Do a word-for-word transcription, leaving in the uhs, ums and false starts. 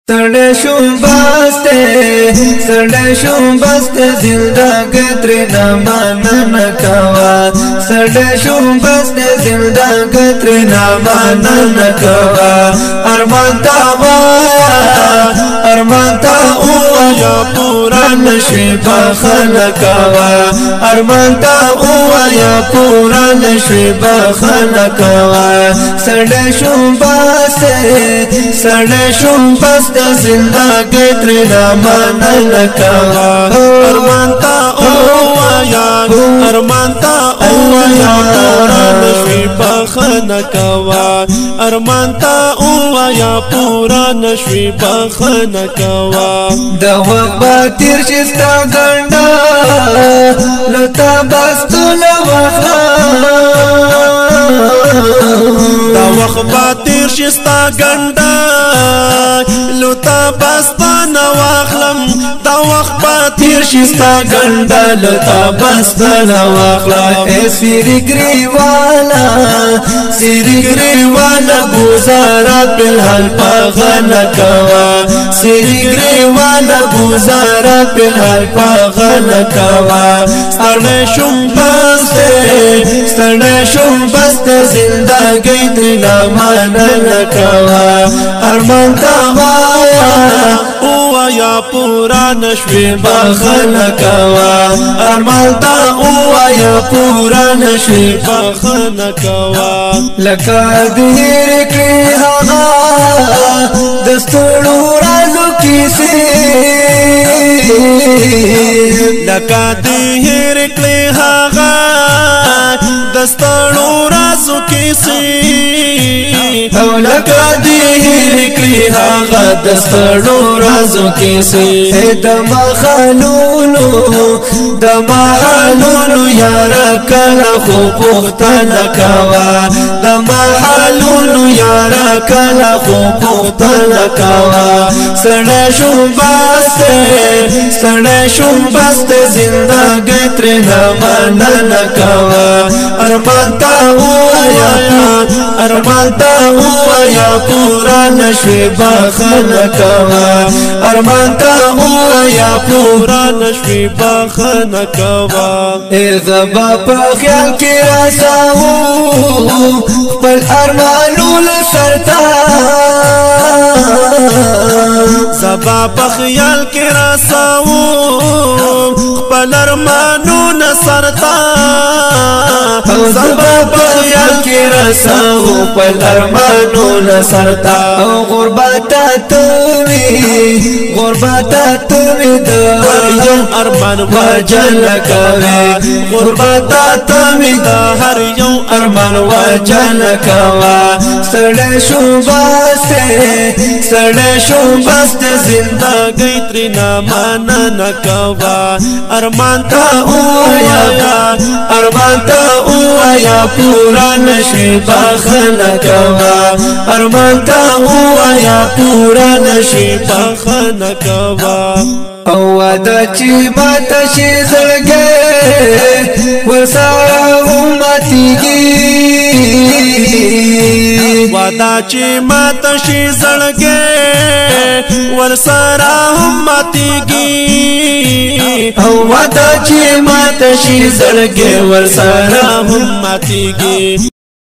سڑے شوم باستے سڑے شوم باستے زندگی ترنا مانن کوا سڑے شوم باستے زندگی ترنا مانن کوا ارمان تا وایا ارمان تا وایا پورا نشوی بخل کوا ارمان تا وایا پورا نشوی بخل کوا سڑے شوم باستے سڑے شوم باستے زندگی ترنا مانن کوا ارمان تا اوایا ارمان تا اوایا پورا نشوی بخن کوا ارمان تا اوایا پورا نشوی بخن کوا دا وقت با تیر شستا گنڈا لتا بستو لوخا دا وقت با تیر شستا گنڈا لتا بستا نواخلم دا وقت با تیر شستا گنڈا لتا بستا نواخلم اے سیری گریوالا سیری گریوالا گزارا پلحال پاغن کوا سیری گریوالا گزارا پلحال پاغن کوا سڑے شم بستے سڑے شم بستے زندگی ترنا مانن کوا ارمان تا وایا اوایا پورا نشوی بخل کوا ارمان تا وایا پورا نشوی بخن کوا لکا دیر کری هغا دستورو رازو کیسی لکا دیر کری هغا دستورو رازو کیسی او لکا دیر کری هغا دستورو رازو کیسی دما خلولو دما خلولو یارا کلا خو پختن کوا دما حلولو یارا کلا خو پختن کوا سڑے شوم باستے سڑے شوم باستے زندگی ترنا مانن کوا ارمان تا وایا ارمان تا وایا پورا نشوی بخل کوا ارمان تا وایا پورا نشوی بخن کوا اے زبا پا خیال کی راساو پل ارمانو لسرتا زبا پا خیال کی راساو پل ارمانو نسرتا زبا پا خیال کی راساو پل ارمانو لسرتا غربتا تومی غربتا تومی ہر یو ارمان وجل کوا غربتا تومی دا ہر یو ارمان وجل کوا سڑے شوم باستے سڑے شوم باستے زندگی ترنا مانن کوا ارمان تا وایا ارمان تا وایا پورا نشوی بخل کوا ارمان تا وایا پورا نشوی بخن کوا او وادا چی ماتا شی زلگے ورسارا امتی گی وادا چی ماتا شی زلگے ورسارا امتی گی او وادا چی ماتا شی زلگے ورسارا امتی گی